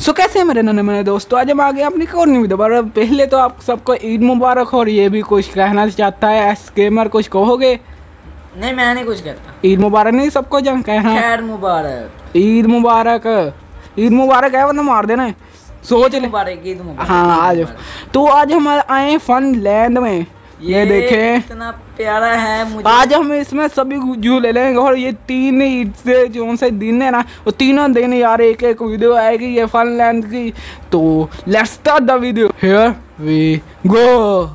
सो कैसे हैं मेरे नन्हे मेरे दोस्तों, आज हम आ गए अपनी एक और वीडियो पर। पहले तो आप सबको ईद मुबारक। और ये भी कुछ कहना चाहता है एस गेमर, कुछ कहोगे? नहीं, मैं नहीं कुछ कहता। ईद मुबारक नहीं सबको जंग कहना। खैर मुबारक, ईद मुबारक, ईद मुबारक है वरना मार देना। सोच ले। मुबारक, ईद मुबारक। हाँ आज तो आज हम आए फन लैंड में। ये देखें इतना प्यारा है मुझे। आज हम इसमें सभी झूले लेंगे और ये 3 ईद से जो से दिन है ना, वो तीनों दिन यार एक एक वीडियो आएगी ये फन लैंड की। तो let's start the video, here we go.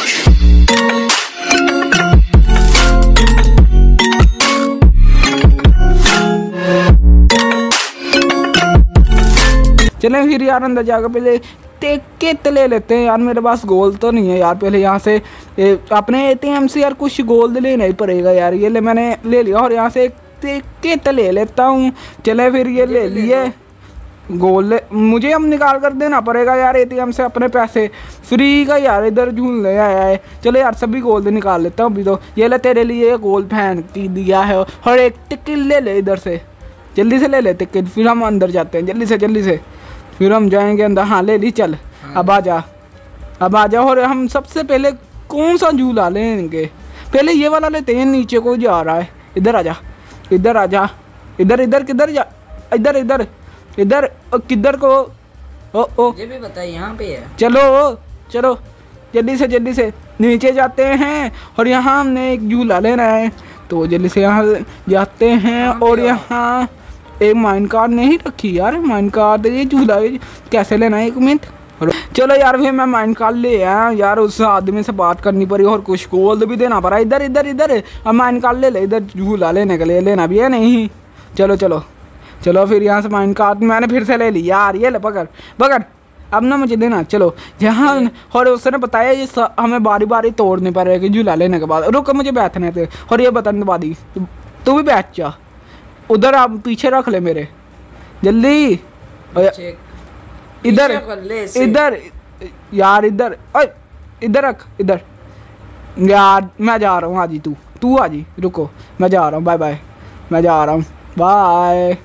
चलें फिर यार अंदर जाकर पहले टिकट ले लेते हैं यार। मेरे पास गोल्ड तो नहीं है यार। पहले यहाँ से अपने ATM से यार कुछ गोल्ड लेना ही पड़ेगा यार। ये मैंने ले लिया और यहाँ से एक टिकट ले लेता हूँ। चले फिर ये ले लिए गोल्ड। मुझे अब निकाल कर देना पड़ेगा यार ATM से अपने पैसे। फ्री का यार इधर झूलने आया है। चलो यार सभी गोल्ड निकाल लेता हूँ अभी। तो ये ले तेरे लिए गोल्ड फैन की दिया है। और एक टिकट ले ले इधर से, जल्दी से ले ले टिकट। फिर हम अंदर जाते हैं जल्दी से फिर हम जाएंगे अंदर। हाँ ले ली, चल अब आ जा। और हम सबसे पहले कौन सा झूला लेंगे? पहले ये वाला लेते हैं, नीचे को जा रहा है। इधर आ जा इधर किधर जा, इधर किधर को? ओ ये भी बताइए, यहाँ पे है। चलो जल्दी से नीचे जाते हैं। और यहाँ हमने एक झूला लेना है तो जल्दी से यहाँ जाते हैं। और यहाँ एक माइन कार्ड नहीं रखी यार। माइन कार्ड ये झूला कैसे लेना है? 1 मिनट। चलो यार फिर मैं माइन कार्ड ले आया यार। उस आदमी से बात करनी पड़ी और कुछ गोल्ड भी देना पड़ा। इधर अब माइन कार्ड ले ले। इधर झूला लेने के लिए लेना भी है नहीं। चलो फिर यहाँ से माइन कार्ड मैंने फिर से ले लिया यार। ये ले पकड़ अब ना मुझे देना। चलो यहाँ और उसने बताया ये हमें बारी तोड़ने पड़ेगा झूला लेने के बाद। रुक मुझे बैठने थे। और ये बता बादी तू भी बैठ जा उधर। आप पीछे रख ले मेरे जल्दी। इधर यार इधर रख इधर यार। मैं जा रहा हूँ, आजी तू आजी। रुको मैं जा रहा हूँ, बाय मैं जा रहा हूँ, बाय।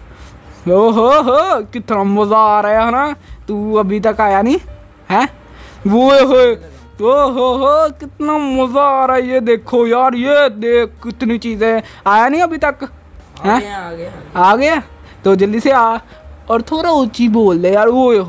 हो कितना मज़ा आ रहा है ना। तू अभी तक आया नहीं है? वो हो कितना मज़ा आ रहा है। ये देखो यार, ये देख कितनी चीज़ें। आया नहीं अभी तक? आ गया तो जल्दी से आ। और थोड़ा ऊंची बोल दे यार। ओए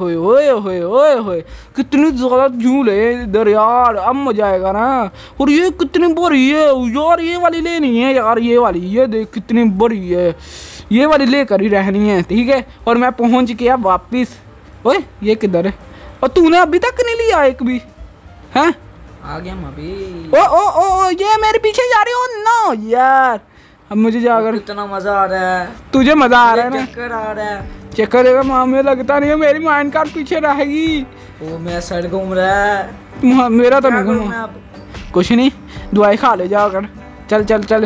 होए कितनी ज़्यादा झूले इधर यार। अब मजा आएगा ना। और ये कितनी बड़ी है यार। ये वाली लेनी है यार। ये वाली ये देख कितनी बड़ी है। ये वाली लेकर ही रहनी है, ठीक है। और मैं पहुंच गया वापिस। ओए ये किधर है? और तूने अभी तक नहीं लिया एक भी हैं? आ गया अभी। ओ ये मेरे पीछे जा रही हो नो यार। अब मुझे जाकर कितना मजा आ रहा है। तुझे मजा आ रहा है ना? चक्कर आ रहा है। चक्कर मामले लगता नहीं है। मेरी माइंड कार्ड पीछे रहेगी। वो मेरा सर घूम रहा है। मेरा तो नहीं घूमा। कुछ नहीं, दवाई खा ले जाकर। चल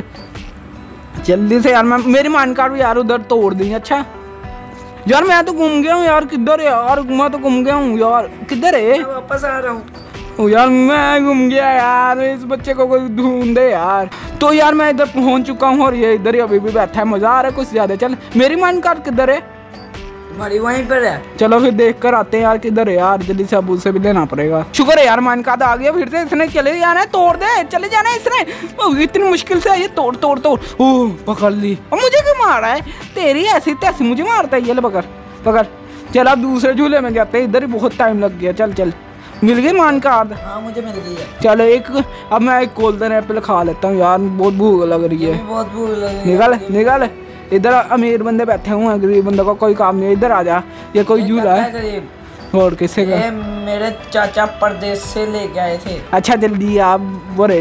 जल्दी से यार। मेरी माइंड कार्ड भी यार उधर तोड़ दी। अच्छा यार मैं तो घूम गया हूँ यार। किधर है यार? मैं तो घूम गया हूँ यार। किधर है? मैं वापस आ रहा हूँ यार। मैं घूम गया यार। इस बच्चे को कोई ढूंढे यार। तो यार मैं इधर पहुंच चुका हूँ और ये इधर ही अभी भी बैठा है। मजा आ रहा है कुछ ज्यादा। चल मेरी माइन कार्ड किधर है? तुम्हारी वहीं पर है। चलो फिर देख कर आते हैं यार किधर है यार। जल्दी से अबू से भी लेना पड़ेगा। शुक्र है यार माइन कार्ड आ गया फिर से। इसने चले जाना है, तोड़ दे। चले जाना है इसने। इतनी मुश्किल से ये तोड़। ओह पकड़ ली। और मुझे क्यों मार रहा है? तेरी ऐसी तैसी मुझे मारता है। ये ले पकड़। चल अब दूसरे झूले में जाते हैं। इधर ही बहुत टाइम लग गया। चल मिल गई मान कार्ड? हाँ मुझे मिल गई है। चलो अब मैं एक गोल्डन एप्पल खा लेता हूँ यार। बहुत भूख लग रही है। बहुत भूख लग रही है। निकल इधर। अमीर बंदे बैठे हुए हैं, गरीब बंदे का कोई काम नहीं है। इधर आ जा। ये कोई झूला है? और किससे का? मेरे चाचा परदेश से लेके आए थे। अच्छा जल्दी आप बोरे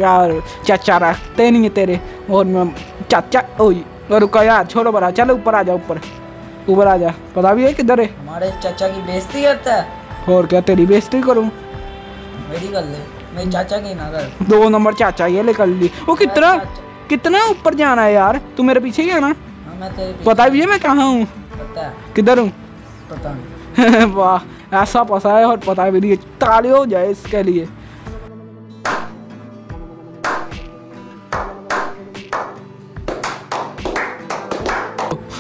चाचा रखते नहीं है तेरे। और मैं चाचा रुका यार, छोड़ो बड़ा। चलो ऊपर आ जा। ऊपर आ जा। पता भी है किधर है? हमारे चाचा की बेइज्जती करता है। और क्या तेरी बेइज्जती करूं? मेरी कर ले, मेरे चाचा की ना कर। 2 नंबर चाचा ये ले कर ली। वो कितना ऊपर जाना है यार? तू मेरे पीछे ही है ना? हाँ, मैं तेरे पीछे। पता भी है मैं कहाँ हूँ? पता है। किधर हूँ? पता नहीं। वाह ऐसा पता है और पता भी नहीं। ताली हो जाए इसके लिए।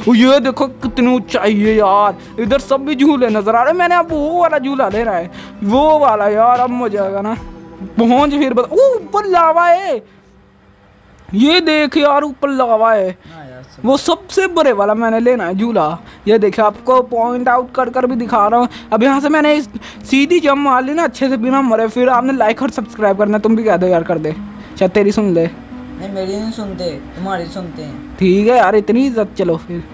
ओ ये देखो कितनी ऊंचाई है यार, इधर सब भी झूले नजर आ रहे हैं। मैंने अब वो वाला झूला ले रहा है, वो वाला यार, अब मजा आएगा ना। पहुंच फिर बता, ऊपर लावा है, ये देख यार ऊपर लावा है। हाँ यार, वो सबसे बड़े वाला मैंने लेना है झूला। ये देखिए आपको पॉइंट आउट कर कर भी दिखा रहा हूँ। अब यहाँ से मैंने सीधी जंप मार ली ना अच्छे से बिना मरे, फिर आपने लाइक और सब्सक्राइब करना। तुम भी कह दो यार, कर दे, शायद तेरी सुन ले। नहीं मेरी नहीं सुनते, तुम्हारी सुनते हैं। ठीक है यार, इतनी इज्जत। चलो फिर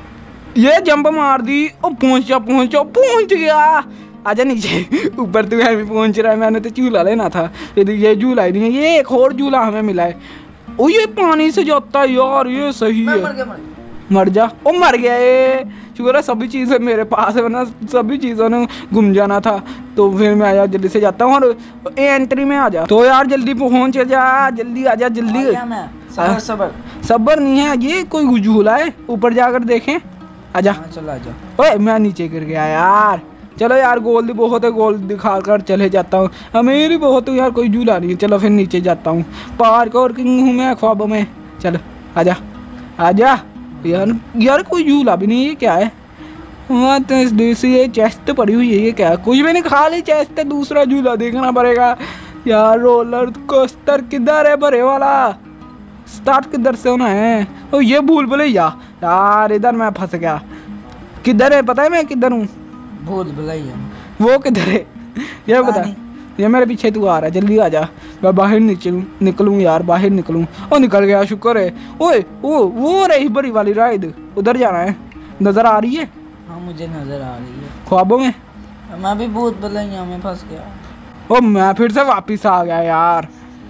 ये जंप मार दी, ओ पहुंच गया। आजा नीचे, ऊपर तो यार भी पहुंच रहा है। मैंने तो झूला लेना था, ये झूला ही नहीं है, ये एक और झूला हमें मिला है। ओ ये पानी से जाता है यार, ये सही मैं है। मर गया, मर जा, ओ मर गया ये। शुक्र है सभी चीज़ें मेरे पास है, वरना सभी चीज़ों ने गुम जाना था। तो फिर मैं आया, जल्दी से जाता हूँ और एंट्री में आ जा। तो यार जल्दी पहुँच जा, जल्दी आ जा जल्दी। सबर सबर सबर नहीं है, ये कोई झूला है, ऊपर जाकर देखें। आजा। हाँ चलो आजा। ओए मैं नीचे गिर गया यार। चलो यार गोल्ड बहुत है, गोल्ड दिखा कर चले जाता हूँ। मेरी बहुत है यार, कोई झूला नहीं है। चलो फिर नीचे जाता हूँ, पार्क और किंग हूँ मैं ख्वाबों में। चलो आजा आजा यार कोई झूला भी नहीं है, ये क्या है? हाँ तो ये चेस्ट पड़ी हुई है, ये क्या है? कुछ भी नहीं, खाली चेस्ट है, दूसरा झूला देखना पड़ेगा यार। रोलर कोस्टर किधर है बड़े वाला? स्टार्ट किधर से होना है? ओ ये भूल भुलैया यार, इधर मैं फंस गया। किधर है पता है मैं किधर हूँ? भूल भुलैया वो किधर है ये बता। ये मेरे पीछे तू आ रहा है, जल्दी आ जा। मैं बाहर निकलूँ यार, बाहर निकलूँ। ओ निकल गया, शुक्र है। ओए वो रही बड़ी वाली राइड, उधर जाना है। नजर आ रही है? हाँ मुझे नजर आ रही है, ख्वाबों में। मैं भी भूल भुलैया में फंस गया। ओ मैं फिर से वापिस आ गया यार,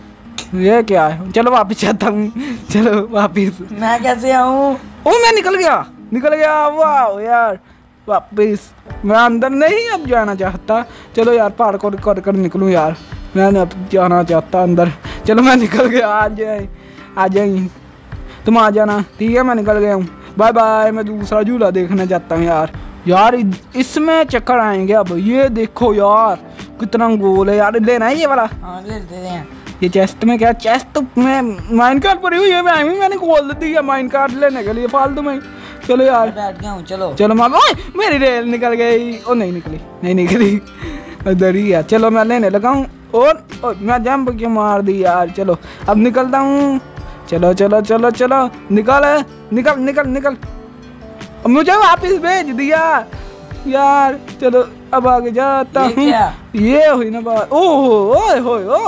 ये क्या है? चलो वापिस जाता हूँ, चलो वापिस। मैं कैसे आऊँ? ओ मैं निकल गया, वाह यार। वापिस मैं अंदर नहीं अब जाना चाहता। चलो यार पार कर निकलूँ यार, मैं अब जाना चाहता अंदर। चलो मैं निकल गया, आ जाए तुम आ जाना, ठीक है? मैं निकल गया हूँ, बाय बाय। मैं दूसरा झूला देखने जाता हूँ यार इसमें चक्कर आएंगे अब। ये देखो यार कितना गोल है यार, लेना है ये वाला। हाँ लेते हैं। ये चेस्ट में क्या? चेस्ट में माइन कार्ड पड़ी हुई है, मैंने खोल दी है माइन कार्ड लेने के लिए फालतू में। चलो यार बैठ गया हूँ, चलो मार। ओए मेरी रेल निकल गई। ओ नहीं निकली इधर ही है। चलो मैं लेने लगा हूँ और मैं जंप क्यों मार दी यार। चलो अब निकलता हूँ, चलो निकल। मुझे वापस भेज दिया यार। चलो अब आगे जाता हूँ। ये हुई ना बात। ओह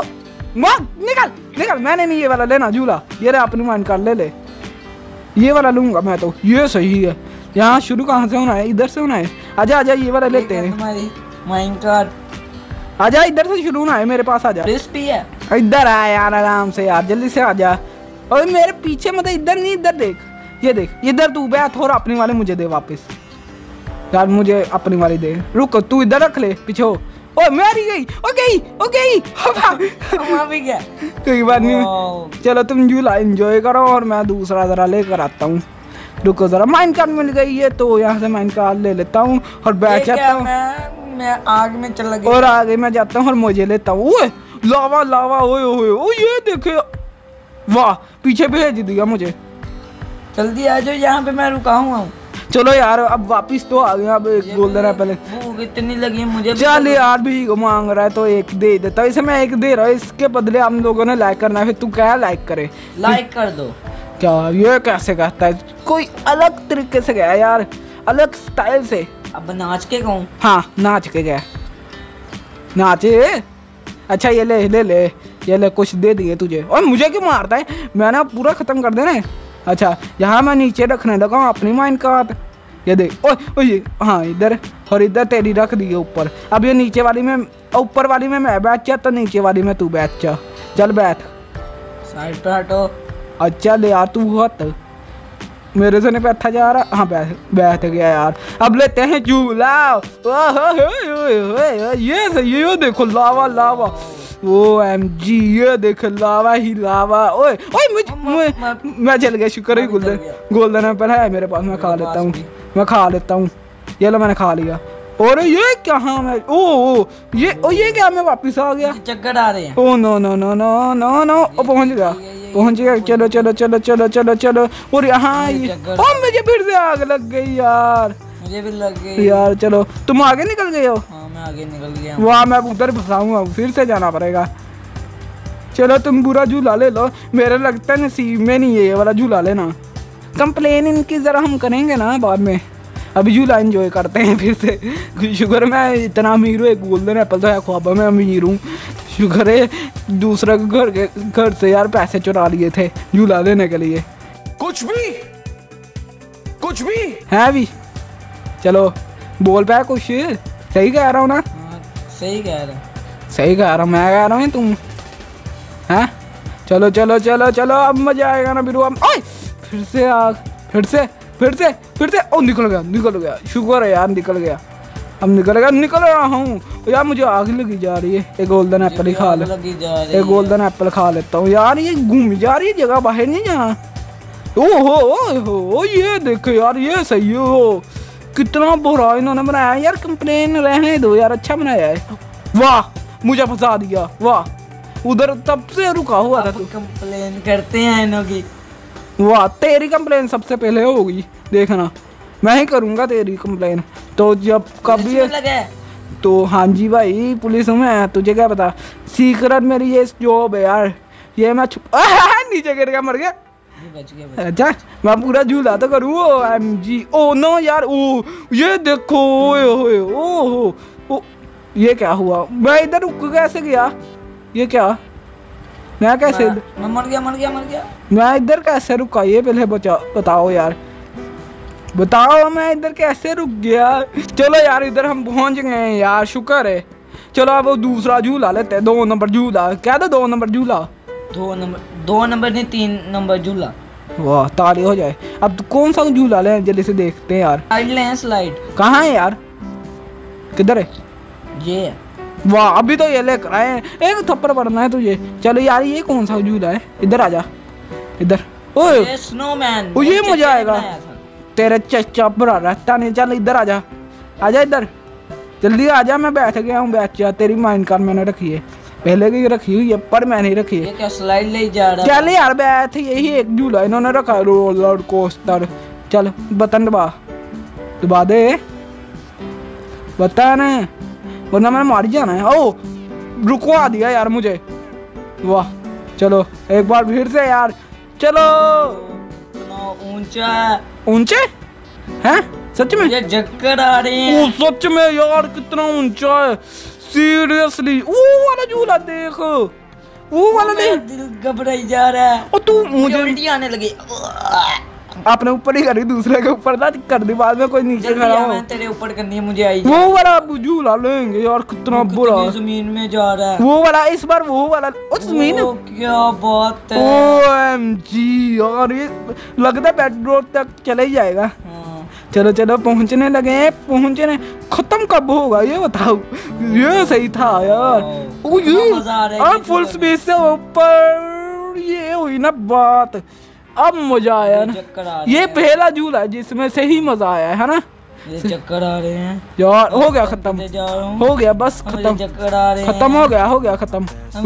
निकल। मैंने नहीं ये वाला लेना झूला, ये रहा अपनी माइन कार्ड ले, ये वाला लूंगा मैं तो। ये सही है। यहाँ शुरू कहाँ से होना है? इधर से होना है। आजा ये वाला लेते हैं। तुम्हारी माइन कार्ड। आजा इधर से शुरू होना है, मेरे पास आजा। क्रिस्पी है, इधर आ यार आराम से यार, जल्दी से आजा। और मेरे पीछे मत, इधर नहीं, इधर देख, ये देख, इधर तू बैठ और अपनी वाले मुझे दे वापस यार, मुझे अपनी वाली दे। रुक तू इधर रख ले पीछे। ओ मेरी गई, ओ गई भी गया। कोई बात नहीं, चलो तुम झूला एंजॉय करो और मैं दूसरा जरा लेकर आता हूँ। रुको जरा, माइन कार्ड मिल गई है तो यहाँ से माइन कार्ड ले लेता हूँ और बैठ जाता हूँ। मैं आग में चला गया और आगे मैं जाता हूँ और मुझे लेता हूँ। ओए लावा ओए ये देखे, वाह पीछे भेज दिया मुझे। जल्दी आ जाओ, यहाँ पे मैं रुका हूँ। चलो यार अब वापिस तो आ गया। अब एक बोल दे रहा है पहले, भूख इतनी लगी है मुझे। चल यार भी मांग रहा है तो एक दे देता हूँ इसे। मैं एक दे रहा हूँ, इसके बदले हम लोगों ने लाइक करना है। फिर तू क्या लाइक करे? लाइक कर दो। क्या ये कैसे कहता है? कोई अलग तरीके से गया यार, अलग स्टाइल से। अब नाच के कहूँ? हाँ नाच के गया, नाचे। अच्छा ये ले कुछ दे दिए तुझे। और मुझे क्यों मारता है? मैंने पूरा खत्म कर देना है। अच्छा यहाँ मैं नीचे रखने लगा हूँ अपनी माइन कार्ड। ये देख, ओए हाँ इधर, और इधर तेरी रख दी है ऊपर। अब ये नीचे वाली में, ऊपर वाली में मैं बैठ जा, तो नीचे वाली में तू बैठ जा। चल बैठ, साइड पे हटो। अच्छा ले यार तू हट, मेरे से नहीं बैठा जा रहा। हाँ बैठ गया यार। अब लेते हैं झूला। ये सही, ये देखो लावा। OMG ये देख लावा ही लावा। ओए मैं चल गया, शुक्र है गोल्डन एप्पल है मेरे पास। मैं खा लेता हूँ। ये लो मैंने खा लिया। और ये कहाँ मैं, ये क्या मैं वापिस आ गया? चक्कर आ रहे हैं। ओ नो पहुँच पहुंच गया। चलो चलो चलो चलो चलो चलो। और यहाँ मुझे फिर से आग लग गई यार। मुझे भी लग गई यार। चलो तुम आगे निकल गए हो। हाँ मैं आगे निकल गया। वाह मैं उधर फंसाऊंगा, फिर से जाना पड़ेगा। चलो तुम पूरा झूला ले लो, मेरे लगता है नसीब में नहीं है ये वाला झूला लेना। कंप्लेन इनकी ज़रा हम करेंगे ना बाद में, अभी झूला एंजॉय करते हैं फिर से। शुक्र मैं इतना अमीर हूँ, एक गोल्डन एप्पल तो है ख्वाबा में अमीर हूँ। शुक्र है दूसरे घर से यार पैसे चुरा लिए थे झूला लेने के लिए। कुछ भी है भी। चलो बोल पाया कुछ, सही कह रहा हूँ ना? हाँ, सही कह रहा हूँ मैं कह रहा हूँ तुम हैं। चलो चलो चलो चलो अब मजा आएगा ना बिरू। ओए फिर से आग, फिर से ओ निकल गया। शुक्र है यार निकल गया। अब निकल रहा हूँ यार। मुझे आग लगी जा रही है। एक गोल्डन एप्पल ही खा ले, एक गोल्डन एप्पल खा लेता हूँ यार। ये घूम जा रही है जगह, बाहर नहीं जाना। ओहो ये देखो यार, ये सही हो। कितना बुरा इन्होंने बनाया यार। कंप्लेन रहने दो यार, अच्छा बनाया है। वाह मुझे फंसा दिया। वाह उधर तब से रुका हुआ था। कंप्लेन करते हैं इन्हों की। वाह तेरी कंप्लेन सबसे पहले होगी, देखना मैं ही करूँगा तेरी कंप्लेन। तो जब कभी तो हाँ जी भाई पुलिस में, तुझे क्या पता। सीक्रेट मेरी ये जॉब है यार। ये मैं नीचे गिर गया, मर गया। बच गया। अच्छा मैं पूरा झूला तो करूँ। MG ओ नो यार। ओ ये देखो, ओ ये क्या हुआ? मैं इधर रुक कैसे गया? ये क्या? मैं कैसे मैं मर गया। मैं इधर कैसे रुका? ये पहले बताओ यार, बताओ मैं इधर कैसे रुक गया? चलो यार इधर हम पहुंच गए हैं यार, शुक्र है। चलो अब वो दूसरा झूला लेते हैं, 2 नंबर झूला। क्या था 2 नंबर झूला? 2 नंबर नहीं 3 नंबर झूला। वाह ताली हो जाए। अब कौन सा झूला लें जल्दी से देखते हैं यार। स्लाइड कहाँ है यार? किधर है? ये वाह अभी तो ये लेकर आए हैं। एक थप्पड़ पड़ना है तुझे। चलो यार ये कौन सा झूला है? इधर आजा इधर। ओए स्नोमैन। ये मजा आएगा। तेरे चचा बुरा रहता नहीं। चल इधर आजा इधर जल्दी आजा। मैं बैठ गया हूँ। बैठ जा। तेरी माइंड कार मैंने रखी है, पहले की रखी हुई है, पर मैं नहीं रखी है। क्या स्लाइड ले जा रहा? चल यार बैठ, यही एक झूला इन्होंने रखा है, रोलर कोस्टर। चल बटन दबा दे, बता ना वरना मैंने मार जाना है। ओ रुकवा दिया यार मुझे। वाह चलो एक बार फिर से यार। चलो ऊंचे हैं सच में? मुझे चक्कर आ रहे हैं। ओ सच में यार कितना ऊंचा है सीरियसली। वो वाला झूला देख, वो वाला देख। दिल घबराई जा रहा है। और तू मुझे उल्टी आने लगी। आपने ऊपर ही करी, दूसरे के ऊपर ना कर दी, बाद में कोई नीचे खड़ा हो। मैं तेरे ऊपर करनी है, मुझे आई। वो वाला झूला लेंगे यार, कितना बुरा जमीन में जा रहा है। वो वाला इस बार वो वाला जमीन। क्या बात है। OMG यार ये लगता है पेट्रोल तक चले ही जाएगा। चलो चलो पहुंचने लगे। खत्म कब होगा ये बताओ? ये सही था यार। ओ ये फुल स्पीड से ऊपर ये हुई ना बात। अब मजा आया ना। ये पहला झूला है जिसमें से ही मजा आया है ना। ये चक्कर आ रहे हैं यार। हो गया खत्म, हो गया बस खत्म। चक्कर आ रहे हैं। खत्म हो गया खत्म।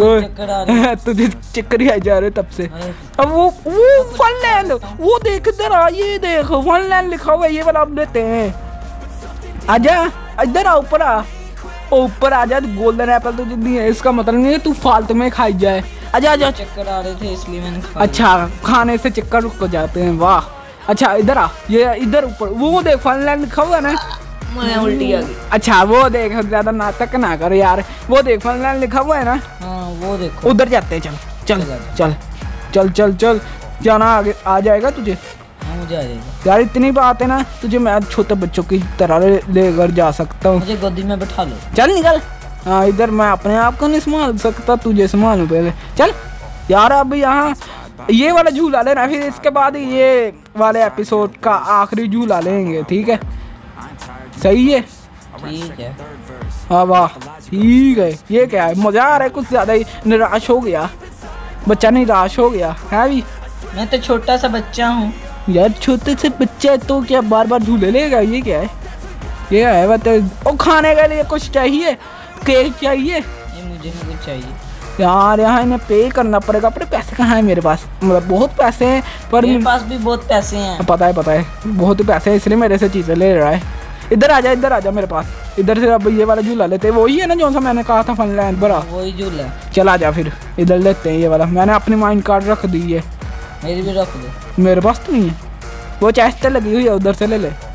तुझे चक्कर ही आ जा रहे तब से। अब वो फनलैंड, वो देख इधर आ, ये देख फनलैंड लिखा हुआ है, ये वाला अब लेते हैं। आजा इधर आ, ऊपर आ, ऊपर आ जा। गोल्डन एप्पल तुझे नहीं है, इसका मतलब नहीं है तू फालतू में खाई जाए। आजा आजा। चक्कर आ रहे थे इसलिए मैंने खा। अच्छा खाने से चक्कर रुक जाते हैं। वाह अच्छा इधर आ, ये इधर ऊपर वो देख फनलैंड लिखा हुआ है ना। मुझे उल्टी आ गई। अच्छा वो देख, ज्यादा नाटक ना कर यार। वो देख फनलैंड लिखा हुआ है ना। हाँ वो देखो, उधर जाते हैं। चल चल चल चल चल चल जाना आगे आ जाएगा तुझे। हाँ मुझे आ जाएगा यार। इतनी बात है ना, तुझे मैं छोटे बच्चों की तरह लेकर जा सकता हूँ। मुझे गोदी में बैठा लो। चल निकल। हाँ इधर मैं अपने आप को नहीं संभाल सकता, तुझे संभालूं पहले। चल यार अब यहाँ ये वाला झूला लेना, फिर इसके बाद ये वाले एपिसोड का आखिरी झूला लेंगे, ठीक है? सही है? ठीक है। हाँ वाह ठीक है। ये क्या है, मजा आ रहा है, कुछ ज्यादा ही निराश हो गया बच्चा, निराश हो गया है भी। मैं तो छोटा सा बच्चा हूँ यार। छोटे से बच्चा तो क्या बार बार झूले लेगा? ये क्या है? ये है बता। और खाने के लिए कुछ चाहिए? केक चाहिए? ये मुझे नहीं कुछ चाहिए यार यहाँ इन्हें पे करना पड़ेगा, पर पैसे कहाँ हैं मेरे पास, मतलब बहुत पैसे हैं पर मेरे पास भी बहुत पैसे हैं। पता है बहुत पैसे हैं, इसलिए मेरे से चीज़ें ले रहा है। इधर आ जा मेरे पास, इधर से अब ये वाला झूला लेते हैं, वही है ना जो सा मैंने कहा था फनलैंड बड़ा, वही झूला। चल आ जा फिर इधर लेते हैं ये वाला। मैंने अपनी माइंड कार्ड रख दी है। मेरी भी रख दो। मेरे पास तो नहीं है, वो चेस्ट लगी हुई है, उधर से ले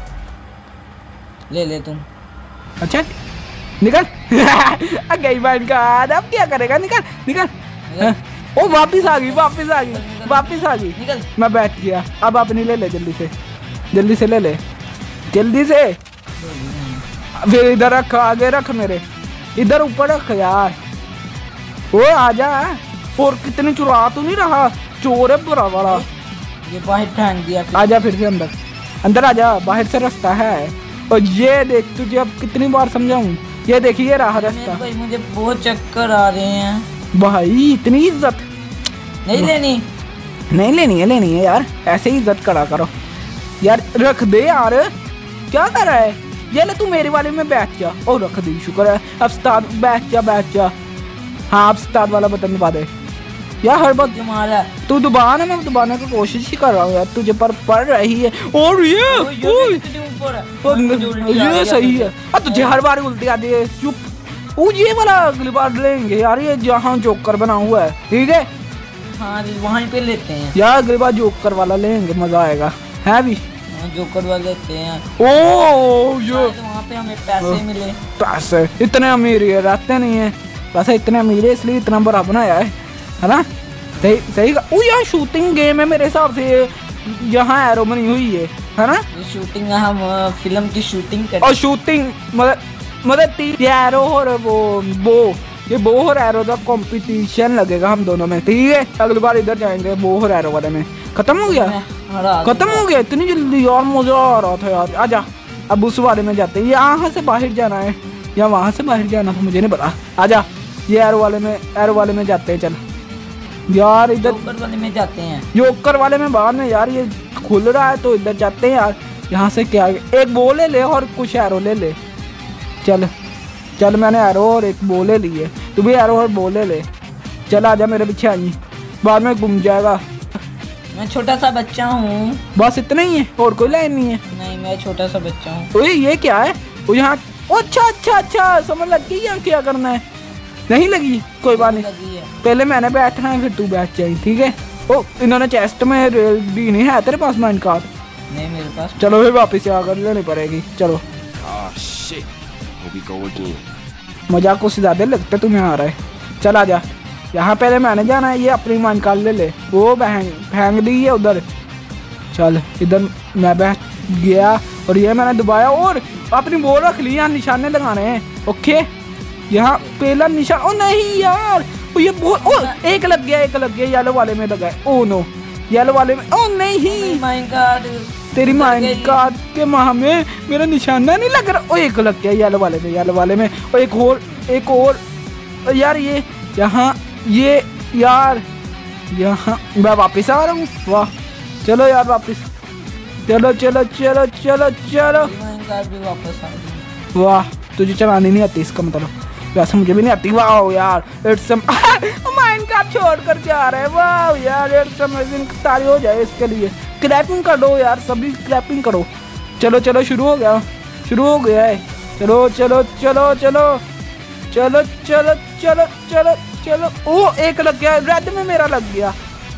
ले तुम। अच्छा निकल गई माइंड कार्ड, अब क्या करेगा, निकल। ओ वापिस आ गई। निकल। मैं बैठ गया, अब अपनी ले ले जल्दी से ले ले जल्दी से। फिर इधर रख, आगे रख, मेरे इधर ऊपर रख यार। ओ आजा, और कितनी चुरा तो नहीं रहा, चोर है बुरा वाला। ये बाहर फेंक दिया। आजा फिर से अंदर आजा, बाहर से रास्ता है। और ये देख, तुझे अब कितनी बार समझाऊं, ये देखिए रहा रास्ता। भाई मुझे बहुत चक्कर आ रहे हैं भाई, इतनी इज्जत नहीं लेनी है यार, ऐसे ही इज्जत करा करो यार। रख दे यार, क्या कर रहा है, ये ले तू मेरे वाले में बैठ जा। और रख दी, शुक्र है। अब स्टार्ट, बैठ जा। हाँ अब स्टार्ट वाला बटन दबा दे यार, हर बात तुम्हारा तू दबाना, मैं दबाने की कोशिश ही कर रहा हूँ यार, तुझे पर पड़ रही है। और ये सही है। अब तुझे हर बार उल्टी आती है, चुप। ये वाला अगली बार लेंगे यार, ये जहाँ जोकर बना हुआ है, ठीक है। हाँ वहीं पे लेते हैं यार, अगली बार जोकर वाला लेंगे, मजा आएगा है भी। जोकर वाला लेते हैं। ओ ये वहाँ पे हमें पैसे मिले। पैसे इतने अमीर है, रहते नहीं है वैसे, इतने अमीर है इसलिए इतना बड़ा बनाया है ना। सही ओ यार, शूटिंग गेम है मेरे हिसाब से, यहाँ एरो बनी हुई है ना। ये शूटिंग, हम फिल्म की शूटिंग करते। और शूटिंग मतलब 3 एरो और ये बो और एरो का कंपटीशन लगेगा हम दोनों में, ठीक है। अगली बार इधर जाएंगे बो और एरो वाले में। खत्म हो गया इतनी जल्दी यार, मजा आ रहा था यार। आजा अब उस वाले में जाते हैं, यहाँ से बाहर जाना है या वहाँ से बाहर जाना था, मुझे नहीं पता। आजा ये एरो वाले में जाते हैं। चल यार, इधर जोकर वाले में जाते हैं। जोकर वाले में बाद में यार, ये खुल रहा है तो इधर जाते हैं यार। यहाँ से क्या, एक बो ले ले और कुछ एरो ले ले। चल मैंने एरो और एक बो ले ली है, तू भी एरो और बो ले ले। चल आजा मेरे पीछे, आई बाद में घूम जाएगा। मैं छोटा सा बच्चा हूँ। बस इतना ही है, और कोई लाइन नहीं है। नहीं, मैं छोटा सा बच्चा हूँ। ये क्या है, वो यहाँ। अच्छा समझ लग गई यहाँ क्या करना है। नहीं लगी, कोई बात नहीं, पहले मैंने बैठना है फिर तू बैठ जाए, ठीक है। ओ इन्होंने चेस्ट में दी नहीं है तेरे पास माइंड कार्ड? नहीं मेरे पास। चलो फिर वापस से आकर लेनी पड़ेगी। चलो मजाक कुछ ज्यादा लगता तुम्हें आ रहा है। चल आजा, यहाँ पहले मैंने जाना है, ये अपनी माइंड कार्ड ले ले। वो फेंक दी है उधर। चल इधर मैं बैठ गया और ये मैंने दबाया और अपनी बॉल रख ली। यहाँ निशाने लगाने हैं, ओके। यहाँ पहला निशान, ओ नहीं यार, ओ ये बॉल, ओ एक लग गया येलो वाले में लगा है। ओ नो, येलो वाले में, ओ नहीं, माइंड कार्ड तेरी माइंड कार्ड के माह में मेरा निशाना नहीं लग रहा। ओ एक लग गया येलो वाले में, और एक और यार, ये यहाँ, ये यार यहाँ मैं वापस आ रहा हूँ। वाह, चलो यार वापस, चलो। माइंड कार्ड भी वापस आ गया। वाह, तुझे चलानी नहीं आती इसका मतलब, वैसे मुझे भी नहीं आती। वाह यार, इट्स माइंड कार्ड छोड़ कर जा रहे हैं। वाह यार, इट्स अमेजिंग, ताली हो जाए इसके लिए। क्लैपिंग कर दो यार, सभी क्लैपिंग करो। चलो शुरू हो गया है। चलो। ओ एक लग गया, रेड में मेरा लग गया,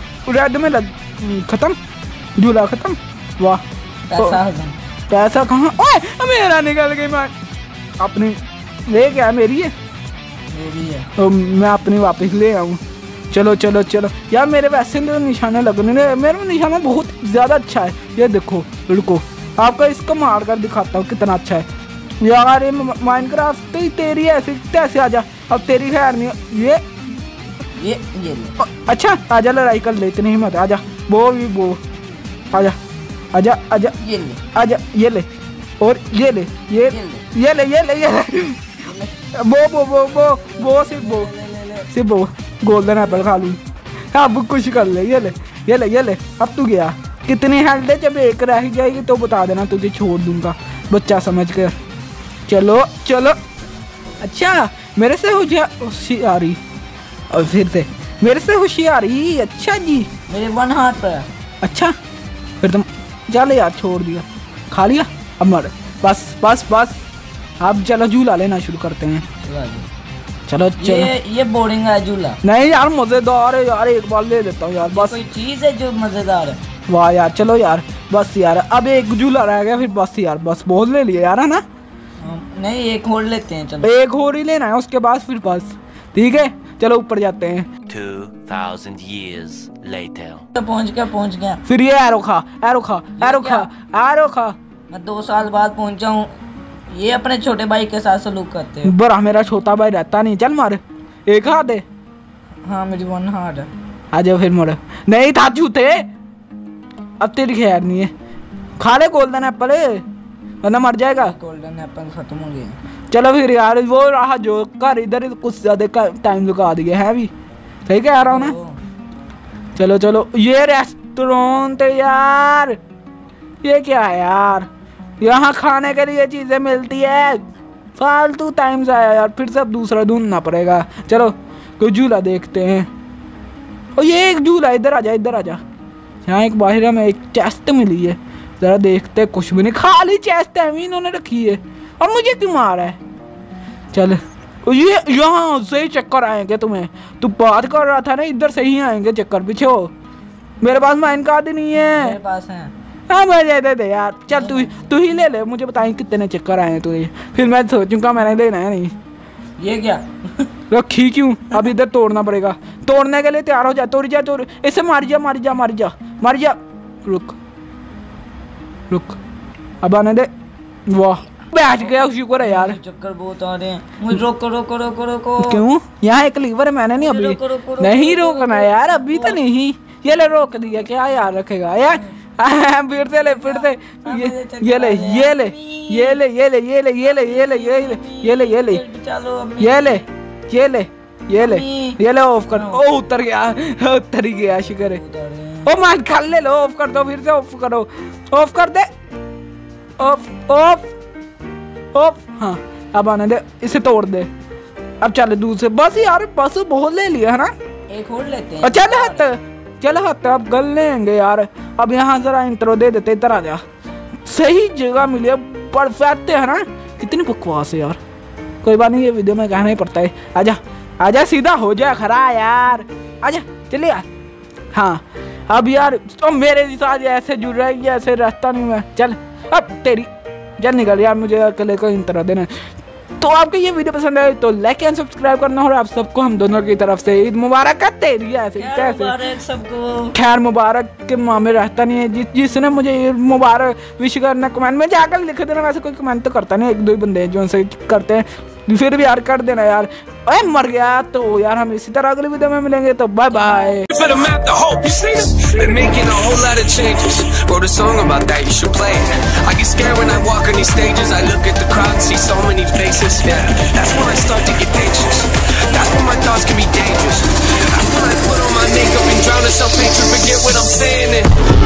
खत्म, झूला खत्म। वाह, पैसा कहाँ, ओए मेरा निकल गई। मैं अपनी ले क्या, मेरी है तो मैं अपनी वापस ले आऊँ। चलो यार, मेरे वैसे तो निशाने लगने, मेरा निशाना बहुत ज़्यादा अच्छा है। ये देखो, रुको आपका इसको मार कर दिखाता हूँ कितना अच्छा है यार। ये माइनक्राफ्ट तो तेरी ऐसे तैसे आजा, अब तेरी खैर नहीं। ये अच्छा आजा, लड़ाई कर ले, इतनी हिम्मत, आजा। वो आजा, ये ले, और ये ले, वो सिर्फ वो गोल्डन एप्पल खा लूँ। अब कुछ कर ले, ये ले। अब तू गया, कितनी हेल्थ है, जब एक रह जाएगी तो बता देना, तुझे छोड़ दूंगा बच्चा समझ कर। चलो। अच्छा मेरे से हो जा आ रही, और फिर से मेरे से होशियारी। अच्छा जी, मेरे 1 हार्ट पर है। अच्छा फिर तुम चल यार, छोड़ दिया, खा लिया, अब मर। बस बस बस, अब चलो झूला लेना शुरू करते हैं। चलो चलो, ये बोरिंग है झूला। नहीं यार मजेदार है यार, एक बार ले लेता हूँ यार बस। कोई चीज है जो मजेदार है। वाह यार, चलो यार बस यार, अब एक झूला रह गया फिर बस यार, बस बहुत ले लिया यार, है ना? नहीं, एक और लेते हैं। चलो एक और ही लेना है, उसके बाद फिर बस ठीक है। चलो ऊपर जाते हैं। 2000 years later. तो पहुंच गया। फिर ये एरो खा, एरो खा, एरो खा, एरो खा। मैं 2 साल बाद पहुंचा हूँ। ये अपने छोटे भाई के साथ सलूक करते हैं। बड़ा मेरा छोटा भाई रहता नहीं, चल मार, एक हाथ दे। हाँ मेरी 1 हार्ट है। आ जाओ फिर मोड़, नहीं था जूते, अब तेरी खैर नहीं है। खा ले गोल्डन एप्पल, वरना मर जाएगा। गोल्डन एप्पल खत्म हो गए। चलो फिर यार, वो रहा जो कर इधर कुछ ज्यादा टाइम लगा दिया है अभी, सही कह रहा हूँ ना? चलो चलो, ये रेस्टोरेंट यार, ये क्या है यार? यहाँ खाने के लिए चीजें मिलती है, फालतू टाइम से आया यार, फिर से अब दूसरा ढूंढना पड़ेगा। चलो कोई झूला देखते हैं। और ये एक झूला, इधर आ जा, इधर आ जा। यहाँ एक बाहर में एक चेस्ट मिली है, जरा देखते, कुछ भी नहीं, खाली चेस्ट है इन्होंने रखी है, और मुझे क्यों मारा है? चल, ये यहाँ से ही चक्कर आएंगे तुम्हें, तू बात कर रहा था ना, इधर से ही आएंगे चक्कर। पीछे हो, मेरे पास माइन कार्ड नहीं है। मेरे पास है। हाँ मैं दे दे यार, चल तू ही ले ले, मुझे बताई कितने चक्कर आए हैं तुझे, फिर मैं सोचूंगा मैंने लेना है नहीं। ये क्या रखी क्यों? अब इधर तोड़ना पड़ेगा, तोड़ने के लिए तैयार हो जा, तोड़ जा, तोड़, इसे मार जा, मार जा, मार जा, मार जा। रुक रुक, अब आने दे। वाह बैठ गया, शुक्र है यार। चक्कर बहुत आ रहे हैं, मुझे रोको रोको रोको रोको। क्यों? यहाँ एक लीवर है, मैंने नहीं अभी नहीं रोकना यार, अभी तो नहीं। ये ले रोक दिया, क्या यार रखेगा यार? फिर से ले, फिर से ये ले, ये ले, ये ले, ये ले, ये ले, ये ले, ये ले, ये ले, ये ले, ये ले, ये ले, ये ले, ये ले, ये ले, ऑफ कर। ओ उतर गया, उतर ही गया, शुक्र है। ओ मान खा ले लो, ऑफ कर दो, फिर से ऑफ करो, ऑफ कर दे, ऑफ ऑफ ऑफ। हाँ अब आने दे, इसे तोड़ दे। अब चल दूसरे, बस यार बस बहुत ले लिया है ना, एक और लेते हैं। चल हट, चल हट, अब गल लेंगे यार। अब यहाँ जरा इंट्रो दे देते, इधर आ जा, सही जगह मिली है, परफेक्ट है ना। कितनी बकवास है यार, कोई बात नहीं, ये वीडियो में कहना ही पड़ता है। आजा आजा, सीधा हो जा खरा यार, आजा चलिए यार। हाँ अब यार तो मेरे साथ ऐसे जुड़ रहा है, ऐसे रास्ता नहीं है। चल अब तेरी, चल निकल यार, मुझे अकेले को इंतरा देना। तो आपको ये वीडियो पसंद आए तो लाइक एंड सब्सक्राइब करना, और आप सबको हम दोनों की तरफ से ईद मुबारक का तेरी ऐसे कैसे सबको खैर मुबारक के मामले रहता नहीं है। जिसने मुझे ईद मुबारक विश करना कमेंट में जाकर लिख देना, वैसे कोई कमेंट तो करता नहीं, 1-2 बंदे जो उनसे करते हैं, फिर भी यार कर देना यार। अरे मर गया तो यार, हम इसी तरह अगली वीडियो में मिलेंगे, तो bye bye. For the map, the hope you see us. Been making a whole lot of changes. Wrote a song about that, you should play it. I get scared when I walk on these stages. I look at the crowd and see so many faces. Yeah, that's when I start to get anxious. That's when my thoughts can be dangerous. That's when I put on my makeup and drown in self-hatred. Forget what I'm saying.